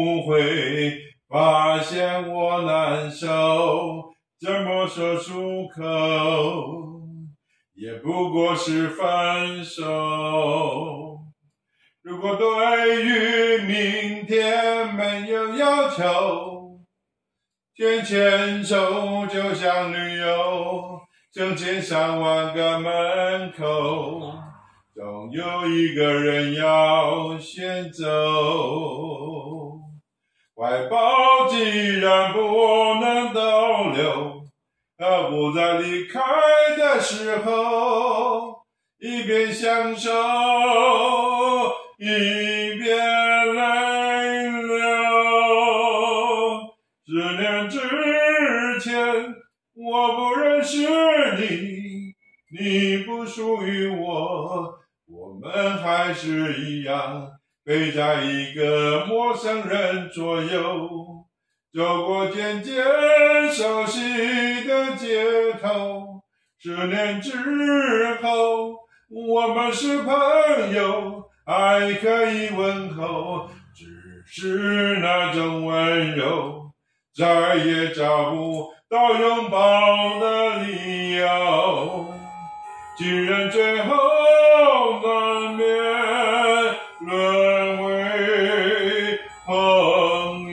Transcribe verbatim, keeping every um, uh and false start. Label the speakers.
Speaker 1: 不会发现我难受，怎么说出口，也不过是分手。如果对于明天没有要求，牵牵手就像旅游，成千上万个门口，总有一个人要先走。怀抱既然不能逗留，何不在离开的时候，一边享受，一边泪流。十年之前，我不认识你，你不属于我，我们还是一样陪在一个陌生人左右，走过渐渐熟悉的街头。十年之后，我们是朋友，还可以问候，只是那种温柔再也找不到拥抱的理由。既然最后难免沦为朋